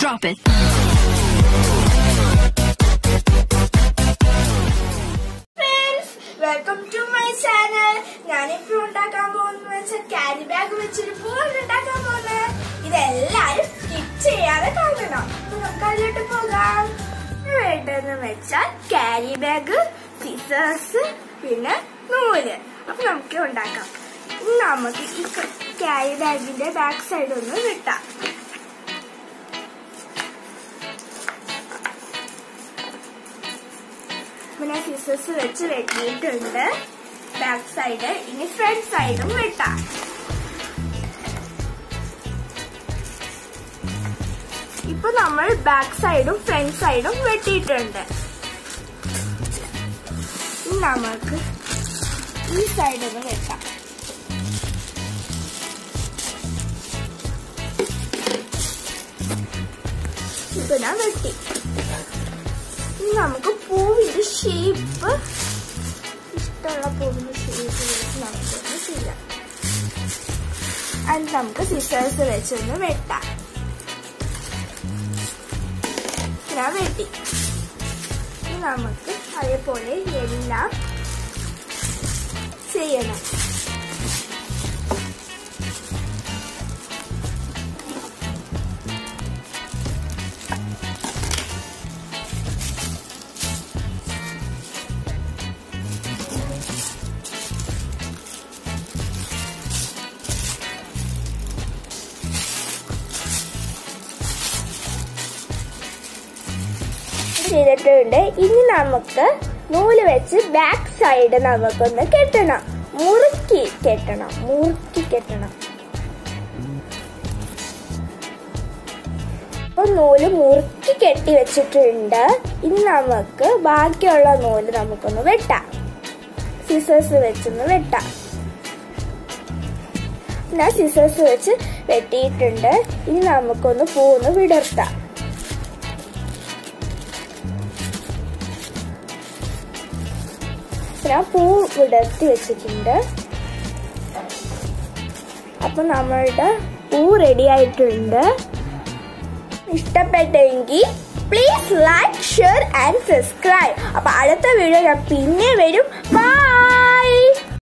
Drop it. Friends, welcome to my channel. ഞാനിപ്പോൾ ഉണ്ടാക്കാൻ പോകുന്നത് ക്യാരി ബാഗ് വെച്ചൊരു പൂൾ ഉണ്ടാക്കാൻ പോകുന്നത്. ഇതെല്ലാരും സ്കിപ്പ് ചെയ്യാതെ കാണണം. നമുക്ക് അതിലോട്ട് പോകാം. വേണ്ടതെന്ന് വെച്ചാൽ ക്യാരി ബാഗ്, സിസേഴ്സ്, പിന്നെ നൂല്. അപ്പൊ നമുക്ക് ഉണ്ടാക്കാം. നമുക്ക് ഈ ക്യാരി ബാഗിന്റെ ബാക്ക് സൈഡ് ഒന്ന് വെട്ടാം. പിന്നെ സിസേഴ്സ് വെച്ച് വെട്ടിയിട്ടുണ്ട് ബാക്ക് സൈഡ്. ഇനി ഫ്രണ്ട് സൈഡും വെട്ടാം. ഇപ്പൊ നമ്മൾ ബാക്ക് സൈഡും ഫ്രണ്ട് സൈഡും വെട്ടിയിട്ടുണ്ട്. ഇനി നമുക്ക് ഈ സൈഡൊന്ന് വെട്ടാം. ഇപ്പൊ ഞാൻ വെട്ടി. ഇനി നമുക്ക് പൂവിന്റെ ഷേപ്പ് ഇഷ്ടമുള്ള പൂവിന്റെ ഷേപ്പ് നമുക്കൊന്ന് ചെയ്യാം. അത് നമുക്ക് സിസേഴ്സ് വെച്ചൊന്ന് വെട്ടാം. ഞാൻ വെട്ടി. ഇനി നമുക്ക് അതേപോലെ എല്ലാം ചെയ്യണം. ചെയ്തിട്ടുണ്ട്. ഇനി നമുക്ക് നൂല് വെച്ച് ബാക്ക് സൈഡ് നമുക്കൊന്ന് കെട്ടണം. മുറുക്കി കെട്ടണം. അപ്പൊ നൂല് മുറുക്കി കെട്ടി വെച്ചിട്ടുണ്ട്. ഇനി നമുക്ക് ബാക്കിയുള്ള നൂല് നമുക്കൊന്ന് വെട്ടാം. സിസേഴ്സ് വെച്ചൊന്ന് വെട്ടാം. ഞാൻ സിസേഴ്സ് വെച്ച് വെട്ടിയിട്ടുണ്ട്. ഇനി നമുക്കൊന്ന് പൂന്ന് വിടർത്താം. ഞാൻ പൂ വിടർത്തി വെച്ചിട്ടുണ്ട്. അപ്പൊ നമ്മളുടെ പൂ റെഡി ആയിട്ടുണ്ട്. ഇഷ്ടപ്പെട്ടെങ്കിൽ please like, share and subscribe. അപ്പൊ അടുത്ത വീഡിയോ ഞാൻ പിന്നെ വരും. ബൈ.